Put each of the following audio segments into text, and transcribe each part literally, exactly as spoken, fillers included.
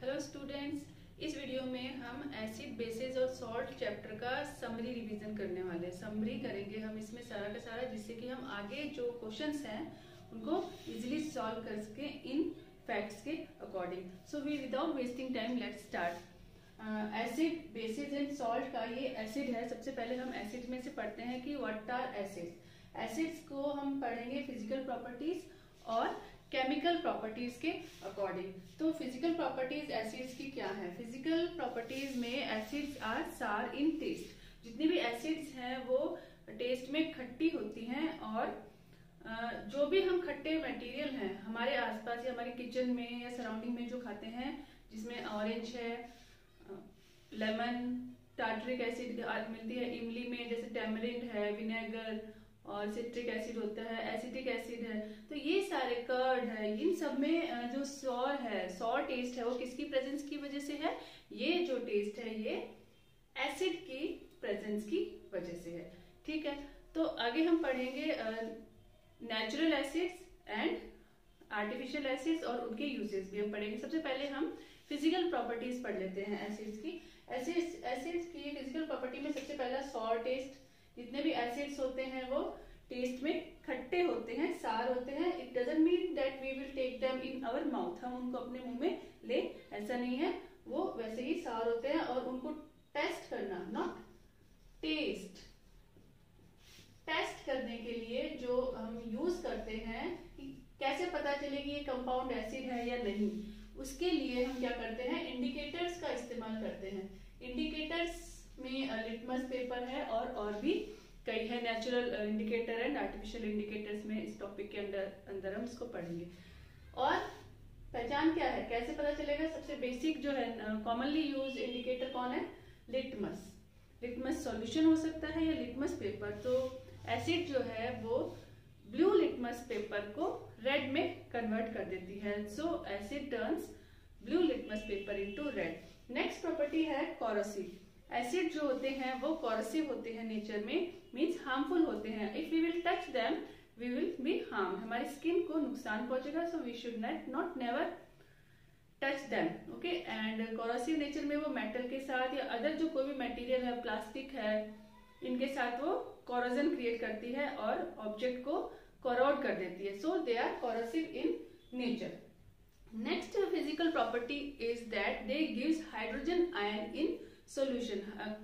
Hello students, इस video में हम एसिड बेसिस और सॉल्ट चैप्टर का समरी रिवीजन करने वाले हैं। समरी करेंगे हम इसमें सारा का सारा, जिससे कि हम आगे जो क्वेश्चंस हैं उनको इजीली सॉल्व कर सके इन फैक्ट्स के according. So we without wasting time let's start. Acid bases and salt का ये एसिड है। सबसे पहले हम एसिड में से पढ़ते हैं कि व्हाट आर एसिड्स। एसिड्स को हम पढ़ेंगे फिजिकल प्रॉपर्टीज और केमिकल प्रॉपर्टीज के अकॉर्डिंग। तो फिजिकल प्रॉपर्टीज एसिड्स की क्या है? फिजिकल प्रॉपर्टीज में acids are sour in test. जितनी भी एसिड्स हैं वो टेस्ट में खट्टी होती हैं, और जो भी हम खट्टे मटेरियल हैं हमारे आसपास या हमारे किचन में या सराउंडिंग में जो खाते हैं, जिसमें ऑरेंज है, लेमन, टार्टरिक एसिड मिलती है इमली में, जैसे टैमरिंड है, विनेगर और सिट्रिक एसिड होता है, एसिटिक एसिड है, तो ये सारे कर्ड है, इन सब में जो सॉर है, सॉर टेस्ट है, वो किसकी प्रेजेंस की वजह से है? ये जो टेस्ट है ये एसिड की प्रेजेंस की वजह से है। ठीक है, तो आगे हम पढ़ेंगे natural acids and artificial acids और उनके यूजेस भी हम पढ़ेंगे। सबसे पहले हम फिजिकल प्रॉपर्टीज पढ़ लेते हैं एसिड्स की। एसिड्स एसिड्स की फिजिकल प्रॉपर्टी में सबसे पहला सॉर टेस्ट। जितने भी एसिड्स होते हैं वो टेस्ट में खट्टे होते हैं, सार होते हैं। It doesn't mean that we will take them in our mouth, हम उनको अपने मुंह में ले, ऐसा नहीं है। वो वैसे ही सार होते हैं, और उनको टेस्ट करना, नॉट टेस्ट, टेस्ट करने के लिए जो हम यूज करते हैं, कैसे पता चले कि ये कंपाउंड एसिड है या नहीं, उसके लिए हम क्या करते हैं? इंडिकेटर्स का इस्तेमाल करते हैं। इंडिकेटर्स में लिटमस पेपर है और और भी कई है, natural indicator and artificial indicators में इस टॉपिक के अंदर अंदर हम इसको पढ़ेंगे। और पहचान क्या है, कैसे पता चलेगा? सबसे बेसिक जो है कॉमनली यूज इंडिकेटर कौन है? लिटमस। लिटमस सॉल्यूशन हो सकता है या लिटमस पेपर। तो एसिड जो है वो ब्लू लिटमस पेपर को रेड में कन्वर्ट कर देती है। So acid turns blue litmus paper into red. Next property है कोरोसिव। एसिड जो होते हैं वो कोरोसिव होते हैं नेचर में, मींस हार्मफुल होते हैं। If we will touch them we will be harm, हमारी स्किन को नुकसान पहुंचेगा। So we should not not never touch them, okay. And corrosive nature में वो मेटल के साथ या अदर जो कोई भी मटेरियल है, प्लास्टिक है, इनके साथ वो कोरोजन क्रिएट करती है और ऑब्जेक्ट को कोरोड कर देती है। So they are corrosive in nature. Next physical property is that they gives hydrogen ion in solution.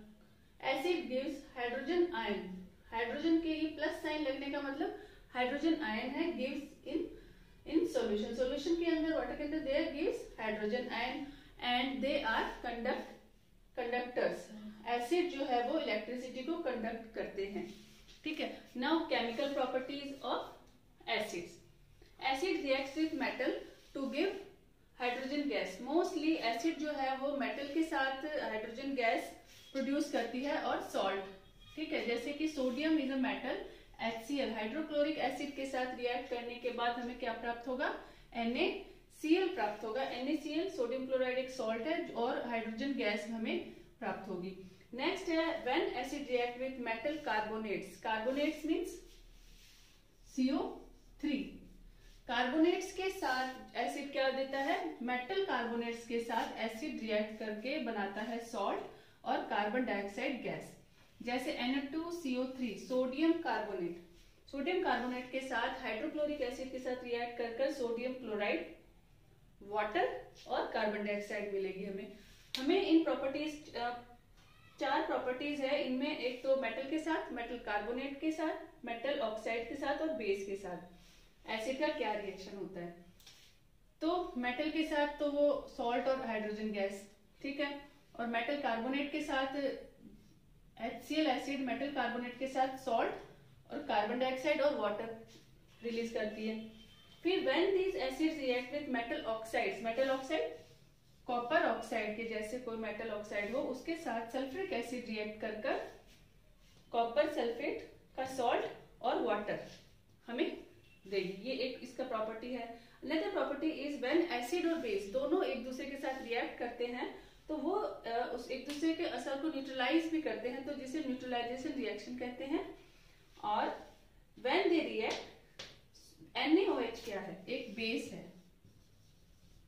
Acid gives hydrogen ion. Hydrogen के ही प्लस साइन लगने का मतलब हाइड्रोजन आयन है, gives in in solution. Solution के अंदर, water के अंदर, there gives hydrogen ion and they are conduct conductors. Acid जो है वो इलेक्ट्रिसिटी को कंडक्ट करते हैं। ठीक है, now chemical properties of acids. Acid reacts with metal to give hydrogen gas. Mostly acid जो है वो मेटल के साथ हाइड्रोजन गैस प्रोड्यूस करती है, और सॉल्ट। ठीक है, जैसे कि sodium is a metal, H C L hydrochloric acid के साथ रिएक्ट करने के बाद हमें क्या प्राप्त होगा? एन ए सी एल प्राप्त होगा। N A C L sodium chloride एक सॉल्ट है, और हाइड्रोजन गैस हमें प्राप्त होगी। नेक्स्ट है when acid react with metal carbonates. Carbonates means C O three. Carbonates के साथ एसिड क्या देता है? मेटल कार्बोनेट्स के साथ एसिड रिएक्ट करके बनाता है सॉल्ट और कार्बन डाइऑक्साइड गैस। जैसे N O two C O three, sodium carbonate. Sodium carbonate के साथ हाइड्रोक्लोरिक एसिड के साथ रिएक्ट कर कर सोडियम क्लोराइड, वाटर और कार्बन डाइऑक्साइड मिलेगी हमें। हमें इन प्रॉपर्टीज, चार प्रॉपर्टीज है इनमें। एक तो मेटल के साथ, मेटल कार्बोनेट के साथ, मेटल ऑक्साइड के साथ और बेस के साथ एसिड का क्या रिएक्शन होता है। तो मेटल के साथ तो वो सॉल्ट और हाइड्रोजन गैस, ठीक है। और मेटल कार्बोनेट के साथ H C L acid metal carbonate के साथ सॉल्ट और कार्बन डाइऑक्साइड और वाटर रिलीज करती है। फिर when these acids react with metal oxides, metal oxide copper oxide के जैसे कोई मेटल ऑक्साइड हो, उसके साथ सल्फ्यूरिक एसिड रिएक्ट कर कर कॉपर सल्फेट का सॉल्ट और वाटर हमें देगी। ये एक इसका प्रॉपर्टी है। Another property is when acid और बेस दोनों एक दूसरे के साथ रिएक्ट करते हैं, तो वो उस एक दूसरे के असर को न्यूट्रलाइज भी करते हैं, तो जिसे न्यूट्रलाइजेशन रिएक्शन कहते हैं। और when they react, N A O H क्या है? एक बेस है,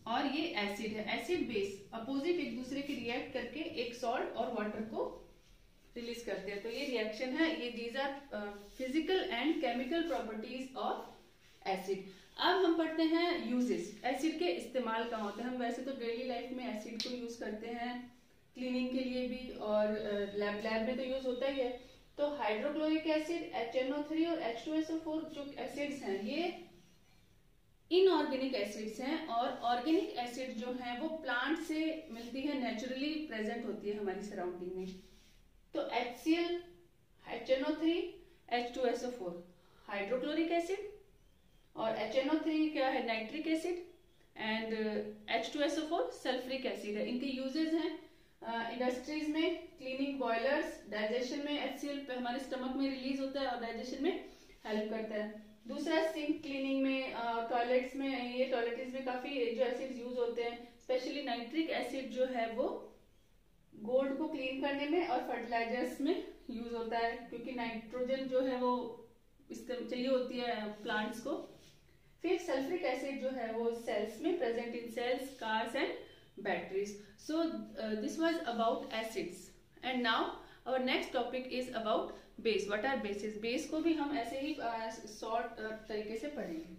और ये एसिड है। एसिड बेस अपोजिट एक दूसरे के रिएक्ट करके एक सॉल्ट और वाटर को रिलीज करते हैं। तो ये रिएक्शन है, ये these are physical and chemical properties of acid. अब हम पढ़ते हैं यूजेस, एसिड के इस्तेमाल कहाँ होते हैं। हम वैसे तो डेली लाइफ में एसिड को यूज करते हैं, क्लीनिंग के लिए भी, और लैब uh, लैब में तो यूज होता ही है। तो hydrochloric acid, H N O three और H two S O four जो एसिड्स हैं ये इनऑर्गेनिक एसिड्स हैं, और ऑर्गेनिक एसिड जो है वो प्लांट से मिलती है, नेचुरली प्रेजेंट होती है हमारी सराउंडिंग में। तो HCl, H N O three, H two S O four hydrochloric acid, और एच एन ओ थ्री क्या है, nitric acid, and H two S O four sulphuric acid है। इनके यूजेस हैं इंडस्ट्रीज uh, में, क्लीनिंग बॉयलर्स, डाइजेशन में HCl हमारे stomach में रिलीज होता है और डाइजेशन में हेल्प करता है। दूसरा सिंक क्लीनिंग में, टॉयलेट्स uh, में, ये टॉयलेट्स में काफी जो एसिड्स यूज होते हैं, स्पेशली नाइट्रिक एसिड जो है वो गोल्ड को क्लीन करने में और फर्टिलाइजर्स में यूज होता है, क्योंकि नाइट्रोजन जो है वो चाहिए होती है प्लांट्स को। फिर सल्फ्रिक एसिड जो है वो सेल्स में present in cells, cars and batteries. So this was about acids, and now our next topic is about base. What are bases? Base को भी हम ऐसे ही शॉर्ट uh, uh, तरीके से पढ़ेंगे।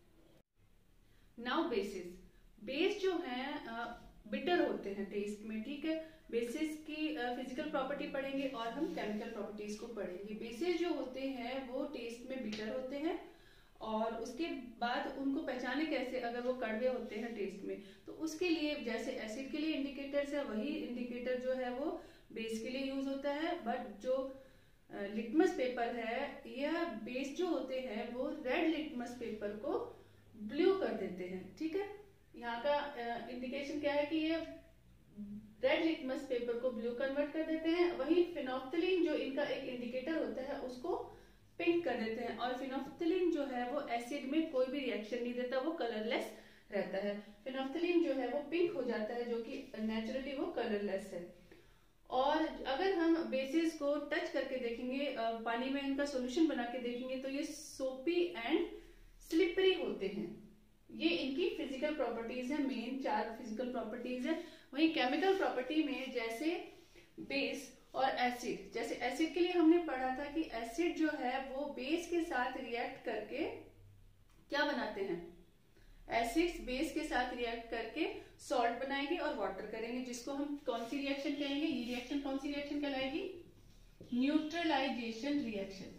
नाउ बेसिस, बेस जो है बिटर uh, होते हैं टेस्ट में, ठीक है। बेसिस की फिजिकल uh, प्रॉपर्टी पढ़ेंगे और हम केमिकल प्रॉपर्टीज को पढ़ेंगे। बेसिस जो होते हैं वो टेस्ट में बिटर होते हैं, और उसके बाद उनको पहचाने कैसे, अगर वो कड़वे होते हैं टेस्ट में, तो उसके लिए जैसे एसिड के लिए इंडिकेटर्स है, वही इंडिकेटर जो है वो बेस के लिए यूज होता है। बट जो लिटमस uh, पेपर है या बेस जो होते हैं वो रेड लिटमस पेपर को ब्लू कर देते हैं, ठीक है। यहाँ का इंडिकेशन uh, क्या है कि ये रेड लिटमस पेपर को ब्लू कन्वर्ट कर देते हैं। वही फिनोफ्थलीन जो इनका एक इंडिकेटर होता है उसको पिंक कर देते हैं, और फिनोफ्थलीन जो है वो एसिड में कोई भी रिएक्शन नहीं देता, वो कलरलेस रहता है। फिनोफ्थलीन जो है वो पिंक हो जाता है, जो कि नेचुरली वो कलरलेस है। और अगर हम बेसिस को टच करके देखेंगे, पानी में इनका सॉल्यूशन बना के देखेंगे, तो ये सोपी एंड स्लिपरी होते हैं। ये इनकी फिजिकल प्रॉपर्टीज है, मेन चार फिजिकल प्रॉपर्टीज है। वही केमिकल प्रॉपर्टी में जैसे बेस और एसिड, जैसे एसिड के लिए हमने पढ़ा था कि एसिड जो है वो बेस के साथ रिएक्ट करके क्या बनाते हैं, एसिड्स बेस के साथ रिएक्ट करके सॉल्ट बनाएंगे और वाटर करेंगे, जिसको हम कौन सी रिएक्शन कहेंगे? ये रिएक्शन कौन सी रिएक्शन कहलाएगी? Neutralisation reaction.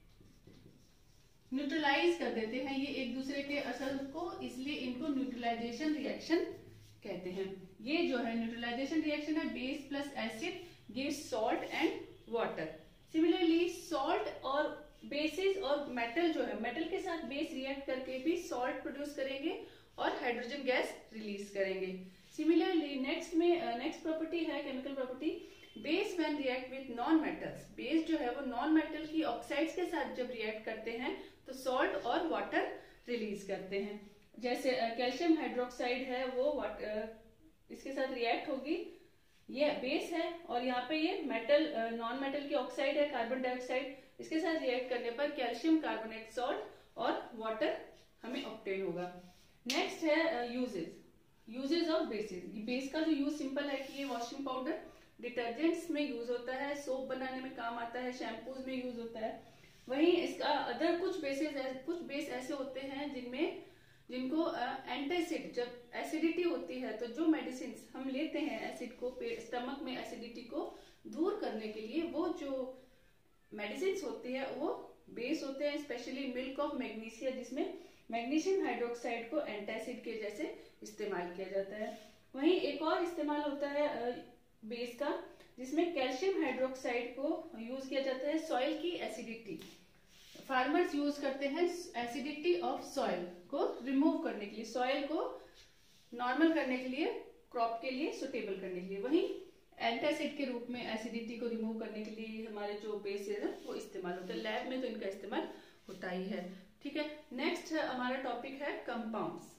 न्यूट्रलाइज कर देते हैं ये एक दूसरे के असर को, इसलिए इनको न्यूट्रलाइजेशन रिएक्शन कहते हैं। ये जो है न्यूट्रलाइजेशन रिएक्शन है, base plus acid gives salt and water. Similarly, salt और बेसिस और मेटल जो है, मेटल के साथ बेस रिएक्ट करके भी सॉल्ट प्रोड्यूस करेंगे और हाइड्रोजन गैस रिलीज करेंगे। सिमिलरली नेक्स्ट में नेक्स्ट प्रॉपर्टी है chemical property, base when react with non metals. Base जो है वो नॉन मेटल की ऑक्साइड्स के साथ जब रिएक्ट करते हैं तो सॉल्ट और वाटर रिलीज करते हैं। जैसे कैल्शियम uh, हाइड्रोक्साइड है वो वाटर uh, इसके साथ रिएक्ट होगी, ये बेस है, और यहाँ पे ये मेटल नॉन मेटल की ऑक्साइड है, कार्बन डाइऑक्साइड, इसके साथ रिएक्ट करने पर कैल्शियम कार्बोनेट सॉल्ट और वाटर हमें ऑब्टेन होगा। नेक्स्ट है uses, uses of bases. Base का जो यूज सिंपल है कि ये वॉशिंग पाउडर, डिटर्जेंट्स में यूज होता है, सोप बनाने में काम आता है, शैम्पूज में यूज होता है। वहीं इसका अदर कुछ बेसिस कुछ बेस ऐसे होते हैं जिनमें जिनको एंटासिड, जब एसिडिटी होती है तो जो मेडिसिन हम लेते हैं एसिड को, स्टमक में एसिडिटी को दूर करने के लिए, वो जो मेडिसिन होती है वो बेस होते हैं, स्पेशली मिल्क ऑफ मैग्नीशिया, जिसमें मैग्नीशियम हाइड्रोक्साइड को एंटासिड के जैसे इस्तेमाल किया जाता है। वहीं एक और इस्तेमाल होता है बेस का, जिसमें कैल्शियम हाइड्रोक्साइड को यूज किया जाता है सॉइल की एसिडिटी। फार्मर्स यूज करते हैं एसिडिटी ऑफ सॉइल को रिमूव करने के लिए, सॉइल को नॉर्मल करने के लिए, क्रॉप के लिए सुटेबल करने के लिए। वहीं एंटासिड के रूप में एसिडिटी को रिमूव करने के लिए हमारे जो बेसेस है वो इस्तेमाल होते हैं। लैब में तो इनका इस्तेमाल होता ही है, ठीक है। नेक्स्ट हमारा टॉपिक है compounds.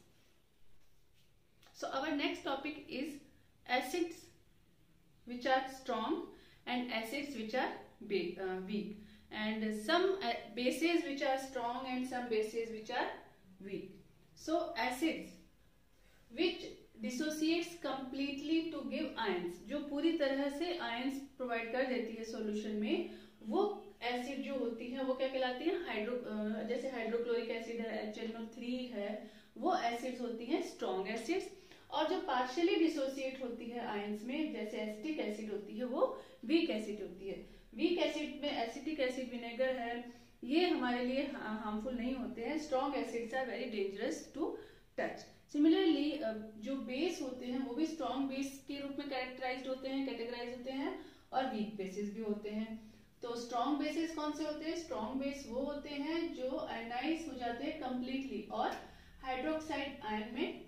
So our next topic is acids which are strong and acids which are weak, and some uh, bases which are strong and some bases which are weak. So acids which dissociates completely to give ions, जो पूरी तरह से ions provide कर देती है solution में, वो acid जो होती है वो क्या कहलाती है, हाइड्रो जैसे हाइड्रोक्लोरिक एसिड है, एच एन ओ थ्री है, वो एसिड्स होती हैं स्ट्रॉन्ग एसिड्स। और जो पार्शियली डिसोसिएट होती है आयंस में, जैसे एसिटिक एसिड होती है, वो वीक एसिड होती है। वीक एसिड में एसिटिक एसिड विनेगर है, ये हमारे लिए हार्मफुल नहीं होते हैं। Strong acids are very dangerous to touch. Similarly जो बेस होते हैं वो भी स्ट्रॉन्ग बेस के रूप में कैरेक्टराइज्ड होते हैं, कैटेगराइज होते हैं, और वीक बेसिस भी होते हैं। तो स्ट्रॉन्ग बेसिस कौन से होते हैं? स्ट्रॉन्ग बेस वो होते हैं जो आयनाइज हो जाते हैं कंप्लीटली और हाइड्रोक्साइड आयन में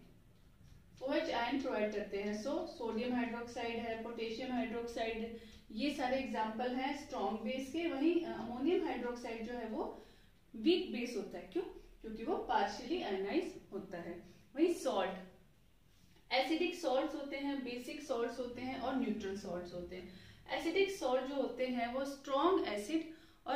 OH आयन प्रोवाइड करते हैं। सो सोडियम हाइड्रोक्साइड है, पोटेशियम हाइड्रोक्साइड, ये सारे एग्जाम्पल हैं स्ट्रॉन्ग बेस के। वहीं अमोनियम हाइड्रोक्साइड जो है वो वीक बेस होता है। क्यों? क्योंकि वो पार्शियली आयनाइज होता है। वहीं सॉल्ट, एसिडिक सॉल्ट्स होते हैं, बेसिक सॉल्ट्स होते हैं और न्यूट्रल सॉल्ट्स होते हैं। एसिडिक सॉल्ट जो होते हैं वो स्ट्रॉन्ग एसिड और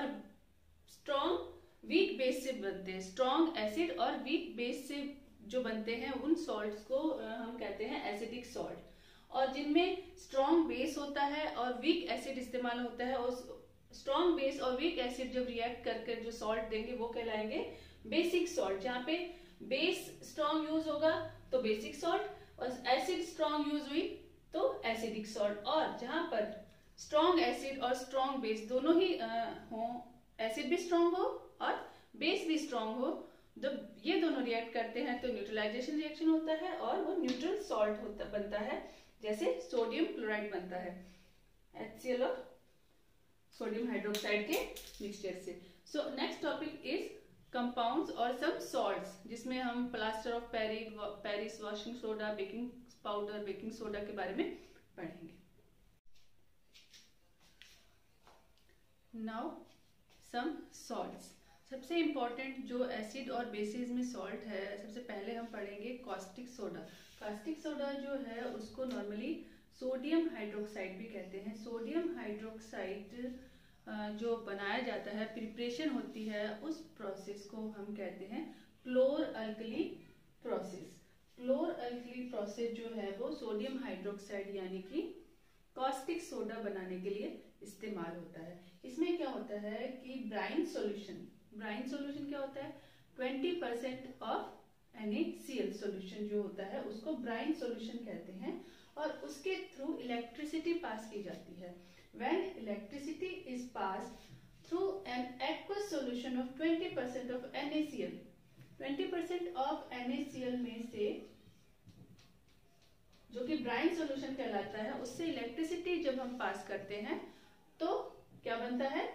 स्ट्रॉन्ग वीक बेस से बनते हैं। स्ट्रॉन्ग एसिड और वीक बेस से जो बनते हैं उन सॉल्ट्स को हम कहते हैं एसिडिक सॉल्ट। और जिनमें स्ट्रॉन्ग बेस होता है और वीक एसिड इस्तेमाल होता है, और स्ट्रॉन्ग बेस और वीक एसिड जब रिएक्ट करके जो सॉल्ट देंगे वो कहलाएंगे बेसिक सॉल्ट। जहाँ पे बेस स्ट्रॉन्ग यूज होगा तो बेसिक सॉल्ट, और एसिड स्ट्रॉन्ग यूज हुई तो एसिडिक सॉल्ट। और जहां पर स्ट्रॉन्ग एसिड और स्ट्रॉन्ग बेस दोनों ही हो, एसिड भी स्ट्रॉन्ग हो और बेस भी स्ट्रॉन्ग हो, जब ये दोनों रिएक्ट करते हैं तो न्यूट्रलाइजेशन रिएक्शन होता है और वो न्यूट्रल सॉल्ट होता बनता है, जैसे सोडियम क्लोराइड बनता है HCl और सोडियम हाइड्रोक्साइड के मिक्सचर से। So next topic is compounds और सम सॉल्ट्स, जिसमें हम plaster of Paris, Paris washing soda, baking powder, baking soda के बारे में पढ़ेंगे। Now some salts. सबसे इंपॉर्टेंट जो एसिड और बेसिस में सॉल्ट है, सबसे पहले हम पढ़ेंगे कॉस्टिक सोडा। कॉस्टिक सोडा जो है उसको नॉर्मली सोडियम हाइड्रोक्साइड भी कहते हैं। सोडियम हाइड्रोक्साइड जो बनाया जाता है, प्रिपरेशन होती है, उस प्रोसेस को हम कहते हैं chlor alkali process. Chlor alkali process जो है वो सोडियम हाइड्रोक्साइड यानी कि कॉस्टिक सोडा बनाने के लिए इस्तेमाल होता है। इसमें क्या होता है कि ब्राइन सॉल्यूशन, ब्राइन सॉल्यूशन क्या होता है? Twenty percent of NaCl solution जो होता है उसको ब्राइन सॉल्यूशन कहते हैं, और उसके थ्रू इलेक्ट्रिसिटी पास की जाती है। When electricity is passed through an aqueous solution of twenty percent of NaCl, twenty percent of NaCl में से जो कि ब्राइन सॉल्यूशन कहलाता है, उससे इलेक्ट्रिसिटी जब हम पास करते हैं तो क्या बनता है?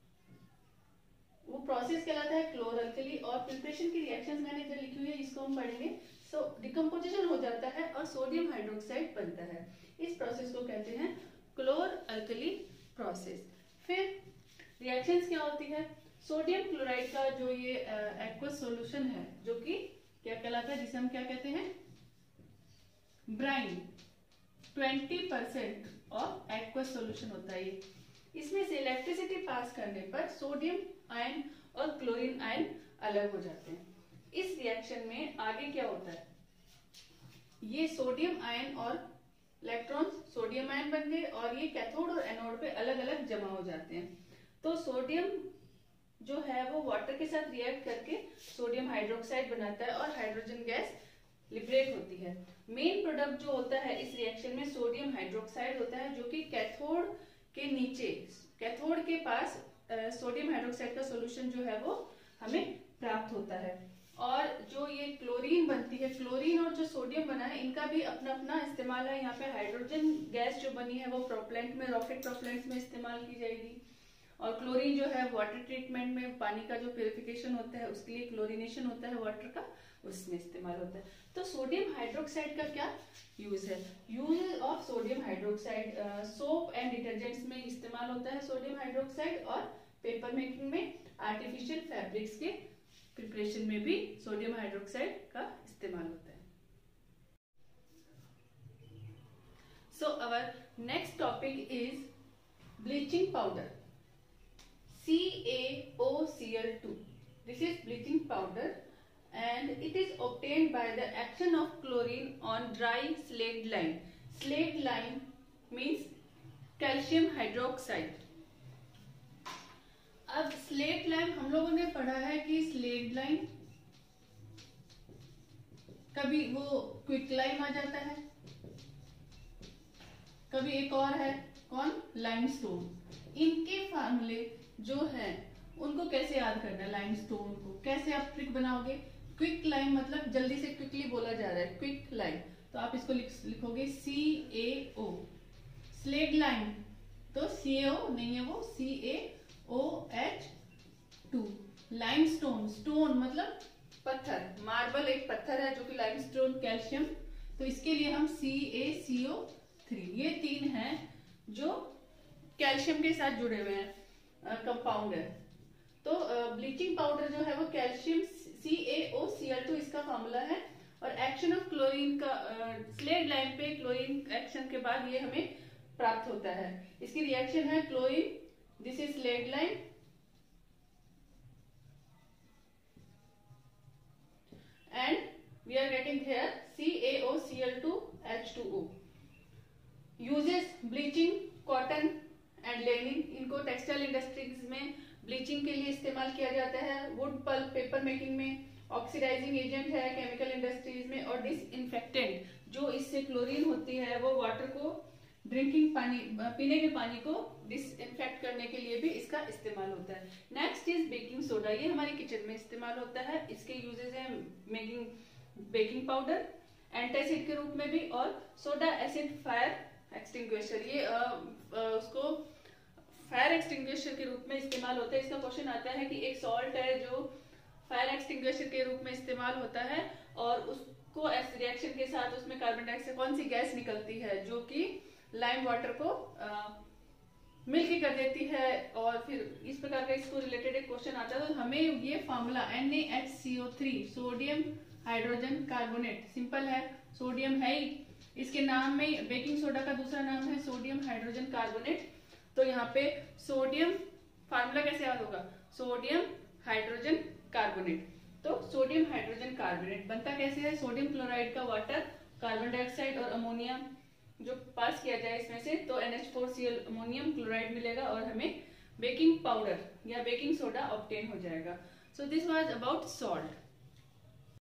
वो प्रोसेस कहलाता है क्लोर अल्कली। और प्रिपरेशन की रिएक्शंस मैंने इधर लिखी हुई है, इसको हम पढ़ेंगे। सो डिकम्पोजिशन हो जाता है और सोडियम हाइड्रोक्साइड बनता है। इस प्रोसेस को कहते हैं क्लोर अल्कली प्रोसेस। फिर रिएक्शंस क्या होती है? सोडियम क्लोराइड का जो ये एक्वस सॉल्यूशन है, जो कि क्या कहलाता है, जिसे हम क्या कहते हैं? Brine. Twenty percent of aqueous solution होता है ये। इसमें से इलेक्ट्रिसिटी पास करने पर सोडियम आयन और क्लोरीन आयन अलग हो जाते हैं। इस रिएक्शन में आगे क्या होता है? ये सोडियम आयन और इलेक्ट्रॉन्स सोडियम आयन बन गए और ये कैथोड और एनोड पे अलग अलग जमा हो जाते हैं। तो सोडियम जो है वो वाटर के साथ रिएक्ट करके सोडियम हाइड्रोक्साइड बनाता है और हाइड्रोजन गैस लिबरेट होती है। मेन प्रोडक्ट जो होता है इस रिएक्शन में सोडियम हाइड्रोक्साइड होता है, जो कि कैथोड के नीचे, कैथोड के पास सोडियम हाइड्रोक्साइड का सॉल्यूशन जो है वो हमें प्राप्त होता है। और जो ये क्लोरीन बनती है, क्लोरीन और जो सोडियम बना है, इनका भी अपना अपना इस्तेमाल है। यहाँ पे हाइड्रोजन गैस जो बनी है वो प्रोपेलेंट में, रॉकेट प्रोपेलेंट्स में इस्तेमाल की जाएगी। और क्लोरीन जो है वाटर ट्रीटमेंट में, पानी का जो प्यूरिफिकेशन होता है उसके लिए क्लोरीनेशन होता है वाटर का, उसमें इस्तेमाल होता है। तो सोडियम हाइड्रोक्साइड का क्या यूज है? Use of sodium hydroxide, soap and detergents में इस्तेमाल होता है सोडियम हाइड्रोक्साइड, और पेपर मेकिंग में, आर्टिफिशियल फैब्रिक्स के प्रिपरेशन में भी सोडियम हाइड्रोक्साइड का इस्तेमाल होता है। So our next topic is bleaching powder, C A O C L two. This is bleaching powder and it is obtained by the action of chlorine on dry slaked lime. Slaked lime means calcium hydroxide. अब slaked lime हम लोगों ने पढ़ा है कि slate lime कभी वो quick lime आ जाता है, कभी एक और है कौन, लाइमस्टोन। इनके फार्मूले जो है उनको कैसे याद करना है, लाइमस्टोन को कैसे आप ट्रिक बनाओगे। क्विक लाइम मतलब जल्दी से क्विकली बोला जा रहा है, क्विक लाइम, तो आप इसको लिख, लिखोगे सी ए ओ। स्लेट लाइम तो सी ए ओ नहीं है, वो C A O H two. Limestone, stone मतलब पत्थर, मार्बल एक पत्थर है जो कि लाइमस्टोन कैल्शियम, तो इसके लिए हम सी ए सी ओ थ्री। ये तीन हैं जो कैल्शियम के साथ जुड़े हुए हैं कंपाउंड है। तो ब्लीचिंग पाउडर जो है वो calcium C A O C L two इसका फॉर्मूला है, और एक्शन ऑफ क्लोरीन का स्लेट लाइम पे क्लोरीन एक्शन के बाद ये हमें प्राप्त होता है। इसकी रिएक्शन है chlorine, this is slaked lime, and we are getting here C A O C L two H two O. Uses bleaching cotton and linen, इनको टेक्सटाइल इंडस्ट्रीज में ब्लीचिंग के लिए इस्तेमाल किया जाता है, वुड पल्प पेपर मेकिंग में, oxidising agent है केमिकल इंडस्ट्रीज में, और डिसइंफेक्टेंट जो इससे क्लोरीन होती है वो वाटर को, ड्रिंकिंग पानी, पीने के पानी को डिसइंफेक्ट करने के लिए भी इसका इस्तेमाल होता है। नेक्स्ट इज बेकिंग सोडा, ये हमारे किचन में इस्तेमाल होता है। इसके यूजेस है मेकिंग बेकिंग पाउडर एंटासिड के रूप में भी, और सोडा एसिड फायर एक्सटिंग्विशर, ये आ, आ, उसको फायर एक्सटिंग्विशर के रूप में इस्तेमाल होता है। इसका क्वेश्चन आता है कि एक सॉल्ट है जो फायर एक्सटिंग्विशर के रूप में इस्तेमाल होता है, और उसको रिएक्शन के साथ उसमें कार्बन डाइऑक्साइड कौन सी गैस निकलती है जो कि लाइम वाटर को मिल्की कर देती है, और फिर इस प्रकार का इसको रिलेटेड एक क्वेश्चन आता है। तो हमें ये formula N A H C O three, sodium hydrogen carbonate, simple है, सोडियम है ही इसके नाम में, बेकिंग सोडा का दूसरा नाम है सोडियम हाइड्रोजन कार्बोनेट। तो यहाँ पे सोडियम फार्मूला कैसे याद होगा, सोडियम हाइड्रोजन कार्बोनेट। तो सोडियम हाइड्रोजन कार्बोनेट बनता कैसे है, सोडियम क्लोराइड का वाटर, कार्बन डाइऑक्साइड और अमोनिया जो पास किया जाए इसमें से, तो N H four C L ammonium chloride मिलेगा, और हमें बेकिंग पाउडर या बेकिंग सोडा ऑब्टेन हो जाएगा। So this was about salt.